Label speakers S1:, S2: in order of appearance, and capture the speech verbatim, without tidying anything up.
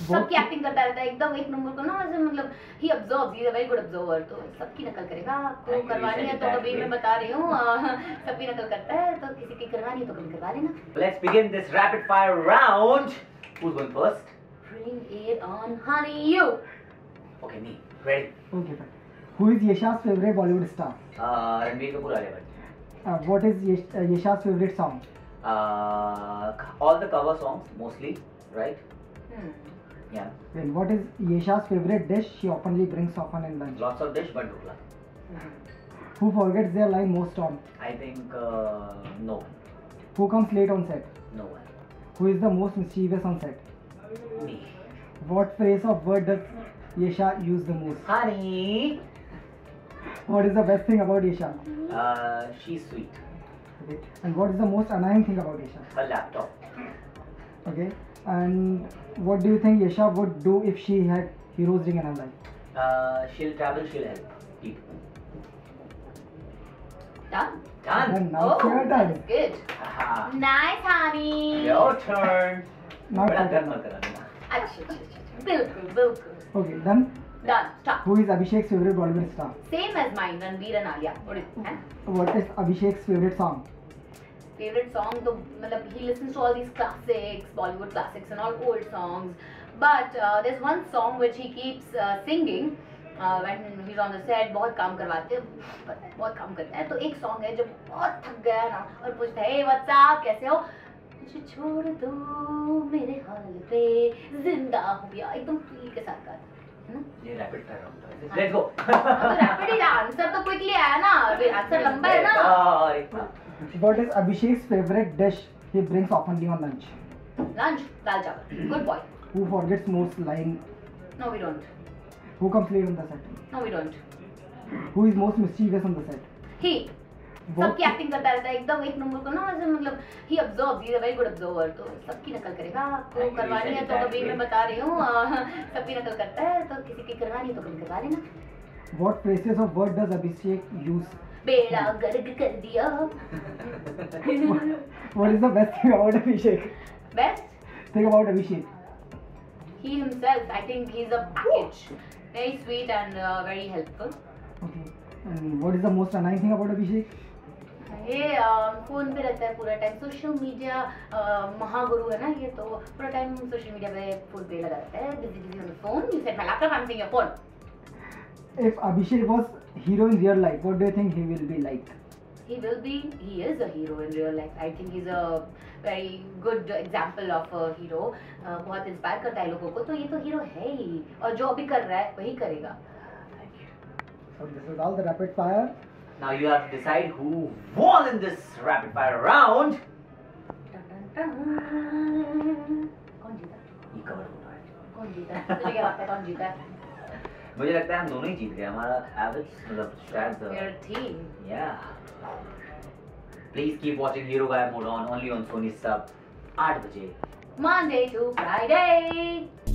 S1: सबकी एक्टिंग करता रहता है एकदम एक नंबर को ना, ऐसे मतलब he observes, he is a very good observer, तो सबकी नकल करेगा। आपको करवानी है तो कभी मैं बता रही हूँ सबकी नकल करता है, तो किसी की करवानी है तो कभी करवा लेना।
S2: Let's begin this rapid fire round. Who's going first?
S1: Bring it on, honey, you.
S2: Okay, me. Ready?
S3: Okay, fine. Who is Yasha's favorite Bollywood star?
S2: Uh, Ranbir Kapoor, Alia Bhatt.
S3: Uh, what is Yash, uh, Yasha's favorite song?
S2: Uh, all the cover songs mostly, right?
S1: Hmm.
S2: Yeah.
S3: Then what is Yasha's favorite dish she openly brings often in lunch?
S2: Lots of dish, but dhokla.
S1: Hmm.
S3: Who forgets their line most on?
S2: I think uh, no one.
S3: Who comes late on set?
S2: No one.
S3: Who is the most mischievous on set?
S2: Me.
S3: What phrase of word does Yasha use the most?
S2: Honey.
S3: What is the best thing about Yasha?
S2: Uh, she's sweet.
S3: Okay. And what is the most annoying thing about Yasha?
S2: Her laptop.
S3: Okay. And what do you think Yasha would do if she had heroes ring in her life?
S2: Uh, she'll travel. She'll help people.
S1: Done?
S2: Done.
S3: Then now it's
S1: Oh,
S3: your turn.
S1: that's good.
S2: Aha.
S1: Nice, honey.
S2: Your turn.
S3: Now
S2: बड़ा
S3: it's your
S2: डर
S3: turn.
S2: मत करा देना.
S1: अच्छा अच्छा अच्छा, बिल्कुल बिल्कुल।
S3: Okay. Done.
S1: Done. Stop.
S3: Who is Abhishek's favorite Bollywood star?
S1: Same as mine, Ranbir and Alia. What is it?
S3: What is Abhishek's favorite song?
S1: Favorite song, तो मतलब he listens to all these classics, Bollywood classics and all old songs. But uh, there's one song which he keeps uh, singing uh, when he's on the set. बहुत काम करवाते हैं, पता है, बहुत काम करता है। तो एक song है जब बहुत थक गया ना और पूछता है, hey what's up, कैसे हो? मुझे छोड़ दो मेरे हाल पे, जिंदा हूँ यार, एकदम फील के साथ गाता है ना।
S2: ये रैपिड फायर राउंड है. Let's go.
S1: तो रैपिड ही आंसर तो क्विकली आया ना, आंसर लंबा है ना।
S2: और इतना.
S3: What is Abhishek's favorite dish he brings oftenly on lunch?
S1: Lunch, dal chawal. Good boy.
S3: Who forgets most lying?
S1: No, we don't.
S3: Who comes late on the set?
S1: No, we don't.
S3: Who is most mischievous on the set?
S1: He.
S3: What-
S1: सबकी acting करता रहता है एकदम एक number को ना, ऐसे मतलब he observes, he is a very good observer, तो सबकी नकल करेगा। आपको
S2: Actually,
S1: करवानी है
S2: said
S1: तो
S2: that
S1: कभी
S2: way.
S1: मैं बता रही हूँ सबकी नकल करता है, तो किसी की करवानी है तो कभी करवा लेना।
S3: What phrases of word does Abhishek use?
S1: बेड़ा गर्क कर दिया।
S3: What is the best thing about Abhishek?
S1: Best?
S3: Think about Abhishek.
S1: He himself, I think he's a package. Very sweet and uh, very helpful.
S3: Okay. And what is the most annoying thing about Abhishek?
S1: ये phone पे रहता है पूरा time, social media Mahaguru है ना ये, तो पूरा टाइम सोशल मीडिया पे फोन पे लगा रहता है, busy busy on the phone. You said my laptop, I am saying your phone.
S3: If Abhishek was hero in real life, what do you think he will be like?
S1: He will be, he is a hero in real life. I think he's a very good example of a hero. uh, बहुत inspire करता है लोगों को, तो ये तो hero है ही, और जो अभी कर रहा है वही करेगा।
S3: So this is all the rapid fire.
S2: Now you have to decide who won in this rapid fire round.
S1: टन टन टन। कौन जीता?
S2: ये कवर होना है.
S1: कौन जीता? तुझे क्या लगता है कौन जीता है?
S2: मुझे लगता है हम दोनों ही जीत गए. हमारा एवरेज मतलब शायद.
S1: Your team.
S2: Yeah. Please keep watching Hero Guy Mode on only on Sony Sub. आठ बजे.
S1: Monday to Friday.